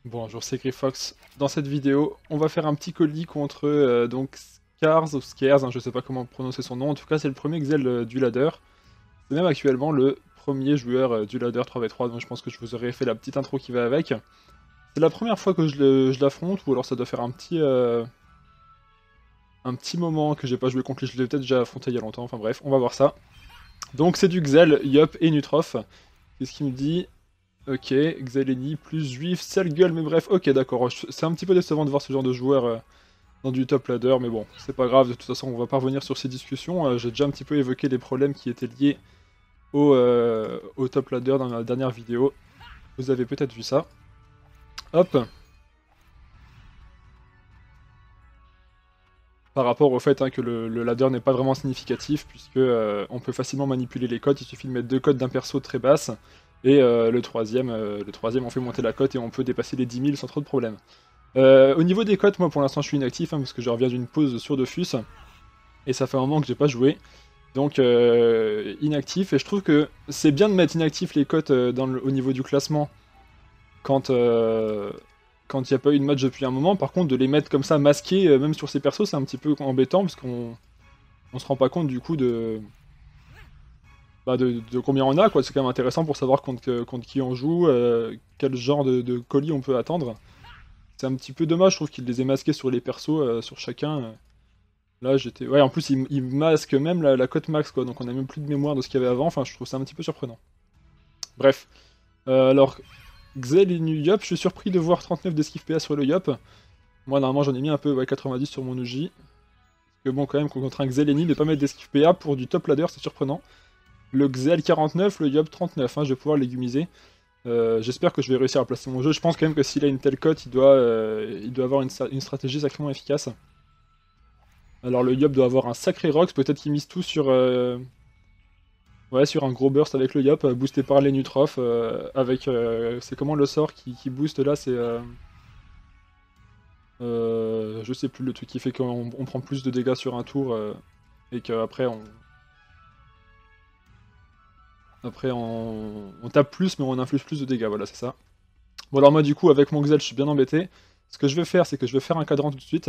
Bonjour, c'est Griffox. Dans cette vidéo, on va faire un petit colis contre donc Scars ou Scares, je sais pas comment prononcer son nom. En tout cas, c'est le premier Xel du ladder. C'est même actuellement le premier joueur du ladder 3v3, donc je pense que je vous aurais fait la petite intro qui va avec. C'est la première fois que je l'affronte, ou alors ça doit faire un petit moment que j'ai pas joué contre lui. Je l'ai peut-être déjà affronté il y a longtemps, enfin bref, on va voir ça. Donc c'est du Xel, Yop et Nutrof. Qu'est-ce qu'il me dit? Ok, Xaleni plus Juif, sale gueule, mais bref, ok d'accord, c'est un petit peu décevant de voir ce genre de joueur dans du top ladder, mais bon, c'est pas grave, de toute façon on va pas revenir sur ces discussions, j'ai déjà un petit peu évoqué les problèmes qui étaient liés au top ladder dans la dernière vidéo, vous avez peut-être vu ça. Hop, par rapport au fait que le ladder n'est pas vraiment significatif, puisque on peut facilement manipuler les cotes, il suffit de mettre deux cotes d'un perso très basse, et le troisième on fait monter la cote et on peut dépasser les 10 000 sans trop de problèmes. Au niveau des cotes, moi pour l'instant je suis inactif parce que je reviens d'une pause sur Dofus et ça fait un moment que j'ai pas joué. Donc inactif, et je trouve que c'est bien de mettre inactif les cotes au niveau du classement quand quand il n'y a pas eu de match depuis un moment. Par contre, de les mettre comme ça masqués, même sur ces persos, c'est un petit peu embêtant parce qu'on se rend pas compte du coup de combien on a, quoi. C'est quand même intéressant pour savoir contre qui on joue, quel genre de colis on peut attendre. C'est un petit peu dommage, je trouve qu'il les ait masqués sur les persos, sur chacun. Là, j'étais... Ouais, en plus, il masque même la cote max, quoi, donc on a même plus de mémoire de ce qu'il y avait avant, enfin, je trouve ça un petit peu surprenant. Bref. Alors, Xel et nu Yop, je suis surpris de voir 39 d'esquive PA sur le Yop. Moi, normalement, j'en ai mis un peu, ouais, 90 sur mon Uji. Parce que bon, quand même, contre un Xel ennemi, ne pas mettre d'esquive PA pour du top ladder, c'est surprenant. Le Xel 49, le Yop 39, je vais pouvoir légumiser. J'espère que je vais réussir à placer mon jeu. Je pense quand même que s'il a une telle cote, il doit avoir une stratégie sacrément efficace. Alors le Yop doit avoir un sacré Rox, peut-être qu'il mise tout sur, ouais, sur un gros burst avec le Yop, boosté par les Nutrof, avec... c'est comment le sort qui booste là, c'est... je sais plus, le truc qui fait qu'on prend plus de dégâts sur un tour, et qu'après on... Après on tape plus mais on inflige plus de dégâts, voilà c'est ça. Bon alors moi du coup avec mon Xel je suis bien embêté. Ce que je vais faire c'est que je vais faire un cadran tout de suite.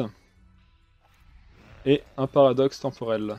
Et un paradoxe temporel.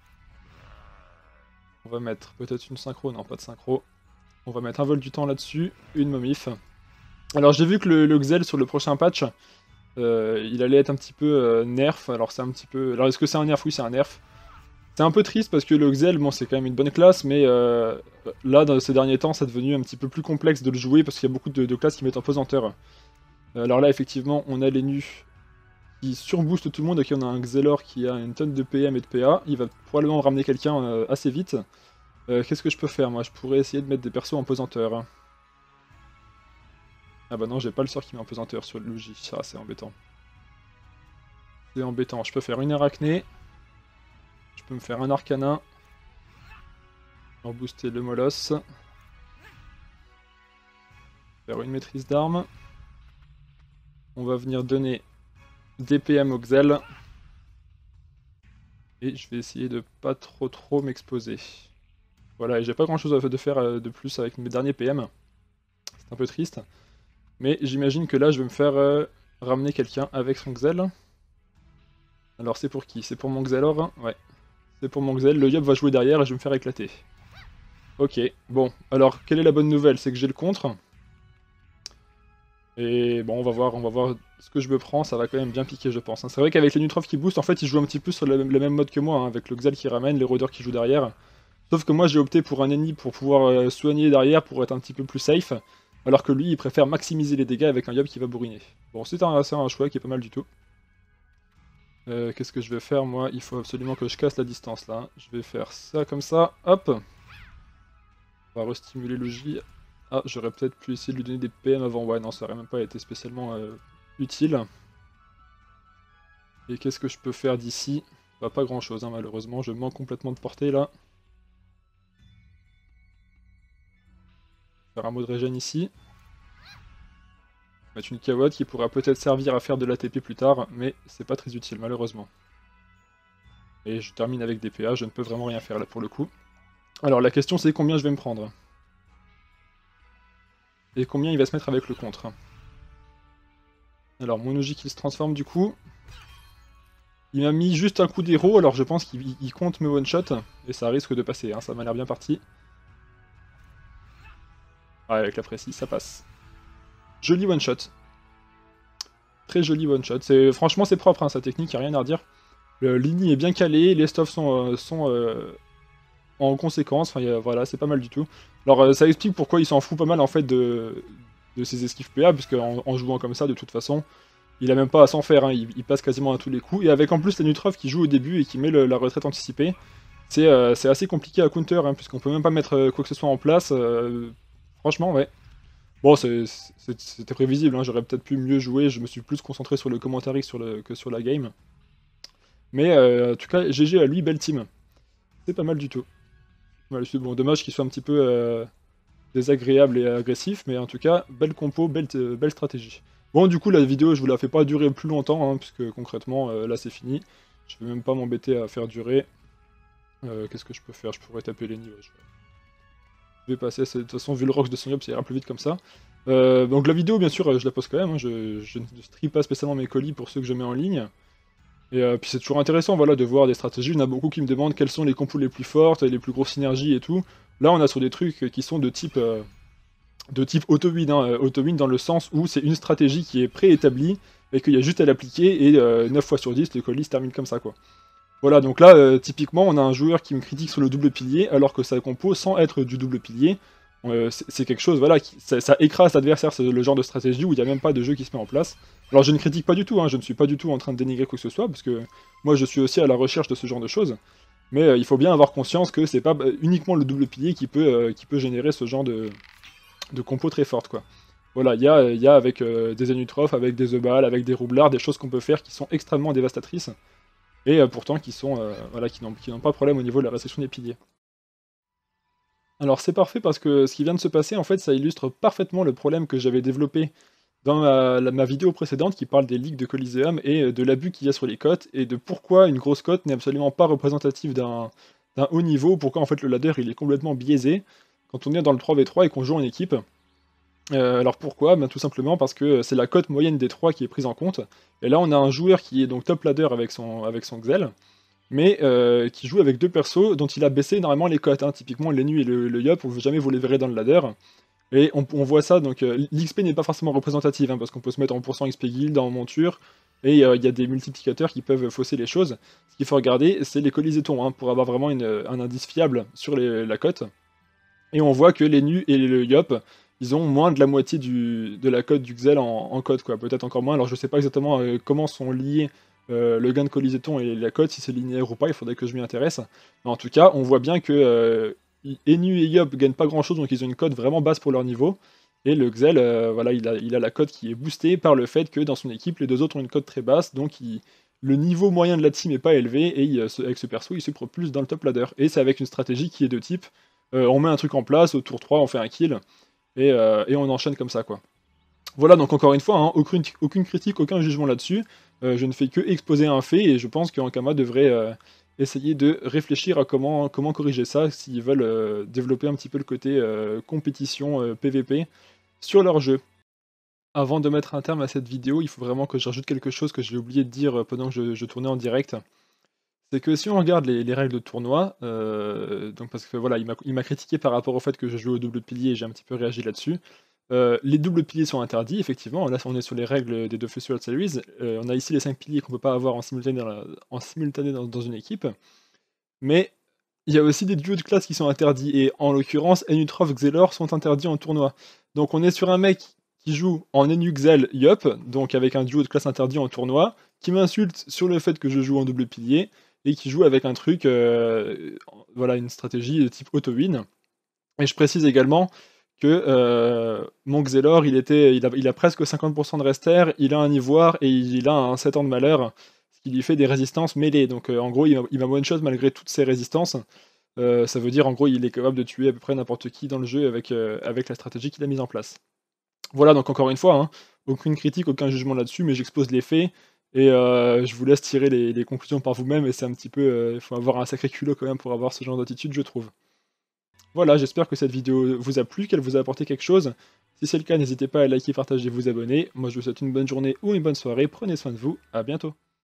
On va mettre peut-être une synchro, non pas de synchro. On va mettre un vol du temps là-dessus, une momif. Alors j'ai vu que le Xel sur le prochain patch, il allait être un petit peu nerf. Alors c'est un petit peu... Alors est-ce que c'est un nerf? Oui, c'est un nerf. C'est un peu triste parce que le Xel, bon c'est quand même une bonne classe, mais là dans ces derniers temps c'est devenu un petit peu plus complexe de le jouer parce qu'il y a beaucoup de classes qui mettent en pesanteur. Alors là effectivement on a les nus qui surbooste tout le monde. Ok, on a un Xelor qui a une tonne de PM et de PA, il va probablement ramener quelqu'un assez vite. Qu'est-ce que je peux faire moi? Je pourrais essayer de mettre des persos en pesanteur. Ah bah non, j'ai pas le sort qui met en pesanteur sur le Luigi, ça c'est embêtant. C'est embêtant, je peux faire une arachné, je peux me faire un arcanin, pour booster le molosse, faire une maîtrise d'armes. On va venir donner des PM au Xel. Et je vais essayer de pas trop m'exposer. Voilà, et j'ai pas grand chose à faire de plus avec mes derniers PM. C'est un peu triste. Mais j'imagine que là, je vais me faire ramener quelqu'un avec son Xel. Alors c'est pour qui? C'est pour mon Xelor? Ouais. C'est pour mon Xel. Le Yop va jouer derrière et je vais me faire éclater. Ok, bon. Alors, quelle est la bonne nouvelle? C'est que j'ai le contre. Et bon, on va voir ce que je me prends. Ça va quand même bien piquer, je pense. C'est vrai qu'avec les Nutrof qui boostent, en fait, ils jouent un petit peu sur le même mode que moi, avec le Xel qui ramène, les rôdeurs qui jouent derrière. Sauf que moi, j'ai opté pour un ennemi pour pouvoir soigner derrière, pour être un petit peu plus safe. Alors que lui, il préfère maximiser les dégâts avec un Yop qui va bourriner. Bon, c'est un choix qui est pas mal du tout. Qu'est-ce que je vais faire, moi? Il faut absolument que je casse la distance, là. Je vais faire ça, comme ça, hop. On va restimuler le J. Ah, j'aurais peut-être pu essayer de lui donner des PM avant. Ouais, non, ça aurait même pas été spécialement utile. Et qu'est-ce que je peux faire d'ici? Bah, pas grand-chose, malheureusement. Je manque complètement de portée, là. Faire un mot de régène ici. Mettre une Kawotte qui pourra peut-être servir à faire de l'ATP plus tard, mais c'est pas très utile malheureusement. Et je termine avec des PA, je ne peux vraiment rien faire là pour le coup. Alors la question c'est combien je vais me prendre. Et combien il va se mettre avec le contre. Alors Monoji qui se transforme du coup. Il m'a mis juste un coup d'héros, alors je pense qu'il compte me one-shot, et ça risque de passer, hein, ça m'a l'air bien parti. Ouais, avec la précise, ça passe. Joli one-shot. Très joli one-shot. Franchement, c'est propre, hein, sa technique, y a rien à redire. Le Lini est bien calé, les stuffs sont en conséquence, enfin, voilà, c'est pas mal du tout. Alors, ça explique pourquoi il s'en fout pas mal, en fait, de ses esquives PA, puisque en jouant comme ça, de toute façon, il a même pas à s'en faire, hein, il passe quasiment à tous les coups. Et avec en plus la Nutrov qui joue au début et qui met la retraite anticipée, c'est assez compliqué à counter, hein, puisqu'on peut même pas mettre quoi que ce soit en place. Franchement, ouais. Bon, c'était prévisible, hein, j'aurais peut-être pu mieux jouer, je me suis plus concentré sur le commentaire que sur la game. Mais en tout cas, GG à lui, belle team. C'est pas mal du tout. Voilà, bon, dommage qu'il soit un petit peu désagréable et agressif, mais en tout cas, belle compo, belle stratégie. Bon, du coup, la vidéo, je vous la fais pas durer plus longtemps, hein, puisque concrètement, là, c'est fini. Je vais même pas m'embêter à faire durer. Qu'est-ce que je peux faire? Je pourrais taper les niveaux. Je vais passer, de toute façon, vu le rocks de son yop, ça ira plus vite comme ça. Donc la vidéo, bien sûr, je la poste quand même, hein, je ne stream pas spécialement mes colis pour ceux que je mets en ligne. Et puis c'est toujours intéressant, voilà, de voir des stratégies. Il y en a beaucoup qui me demandent quelles sont les compos les plus fortes, les plus grosses synergies et tout. Là, on a sur des trucs qui sont de type auto-win, hein, auto-win dans le sens où c'est une stratégie qui est préétablie et qu'il y a juste à l'appliquer, et 9 fois sur 10, le colis se termine comme ça, quoi. Voilà, donc là, typiquement, on a un joueur qui me critique sur le double pilier, alors que sa compo, sans être du double pilier, c'est quelque chose, voilà, ça écrase l'adversaire, c'est le genre de stratégie où il n'y a même pas de jeu qui se met en place. Alors je ne critique pas du tout, hein, je ne suis pas du tout en train de dénigrer quoi que ce soit, parce que moi je suis aussi à la recherche de ce genre de choses, mais il faut bien avoir conscience que c'est pas uniquement le double pilier qui peut générer ce genre de compo très forte, quoi. Voilà, il y a avec des Anutrof, avec des Zebal, avec des Roublards, des choses qu'on peut faire qui sont extrêmement dévastatrices, et pourtant qui sont voilà, qui n'ont pas de problème au niveau de la réception des piliers. Alors c'est parfait parce que ce qui vient de se passer, en fait, ça illustre parfaitement le problème que j'avais développé dans ma vidéo précédente qui parle des ligues de Coliseum et de l'abus qu'il y a sur les cotes, et de pourquoi une grosse cote n'est absolument pas représentative d'un haut niveau, pourquoi en fait le ladder il est complètement biaisé quand on est dans le 3v3 et qu'on joue en équipe. Alors pourquoi? Ben, tout simplement parce que c'est la cote moyenne des 3 qui est prise en compte, et là on a un joueur qui est donc top ladder avec son Xel, mais qui joue avec deux persos dont il a baissé énormément les cotes, hein. Typiquement l'Enu et le Yop, jamais vous les verrez dans le ladder, et on voit ça, donc l'XP n'est pas forcément représentative, hein, parce qu'on peut se mettre en % XP guild, en monture, et il y a des multiplicateurs qui peuvent fausser les choses. Ce qu'il faut regarder, c'est les colisétons, hein, pour avoir vraiment un indice fiable sur la cote. Et on voit que l'Enu et le Yop, ils ont moins de la moitié de la cote du Xel en cote, quoi, peut-être encore moins. Alors je sais pas exactement comment sont liés le gain de coliséton et la cote, si c'est linéaire ou pas, il faudrait que je m'y intéresse. Mais en tout cas, on voit bien que Enu et Yop gagnent pas grand chose, donc ils ont une cote vraiment basse pour leur niveau. Et le Xel, voilà, il a la cote qui est boostée par le fait que dans son équipe, les deux autres ont une cote très basse, donc le niveau moyen de la team est pas élevé, et avec ce perso, il se propulse dans le top ladder. Et c'est avec une stratégie qui est de type on met un truc en place, au tour 3, on fait un kill, et on enchaîne comme ça, quoi. Voilà, donc encore une fois, hein, aucune critique, aucun jugement là-dessus. Je ne fais que exposer un fait, et je pense qu'Ankama devrait essayer de réfléchir à comment corriger ça, s'ils veulent développer un petit peu le côté compétition PVP sur leur jeu. Avant de mettre un terme à cette vidéo, il faut vraiment que je rajoute quelque chose que j'ai oublié de dire pendant que je tournais en direct. C'est que si on regarde les règles de tournoi, donc parce que voilà, il m'a critiqué par rapport au fait que je joue au double pilier, et j'ai un petit peu réagi là-dessus. Les doubles piliers sont interdits, effectivement. Là, on est sur les règles des deux Festival Series. On a ici les 5 piliers qu'on peut pas avoir en simultané dans une équipe. Mais il y a aussi des duos de classe qui sont interdits, et en l'occurrence, Enutrof, Xelor sont interdits en tournoi. Donc on est sur un mec qui joue en Enu, Xel, Yop, donc avec un duo de classe interdit en tournoi, qui m'insulte sur le fait que je joue en double pilier, et qui joue avec un truc, voilà, une stratégie de type auto-win. Et je précise également que mon Xelor, il a presque 50% de rester, il a un ivoire, et il a un 7 ans de malheur, ce qui lui fait des résistances mêlées. Donc en gros, il m'a one-shot malgré toutes ses résistances. Ça veut dire en gros, il est capable de tuer à peu près n'importe qui dans le jeu avec la stratégie qu'il a mise en place. Voilà, donc encore une fois, hein, aucune critique, aucun jugement là-dessus, mais j'expose les faits, et je vous laisse tirer les conclusions par vous-même, et c'est un petit peu... il faut avoir un sacré culot quand même pour avoir ce genre d'attitude, je trouve. Voilà, j'espère que cette vidéo vous a plu, qu'elle vous a apporté quelque chose. Si c'est le cas, n'hésitez pas à liker, partager, vous abonner. Moi je vous souhaite une bonne journée ou une bonne soirée, prenez soin de vous, à bientôt.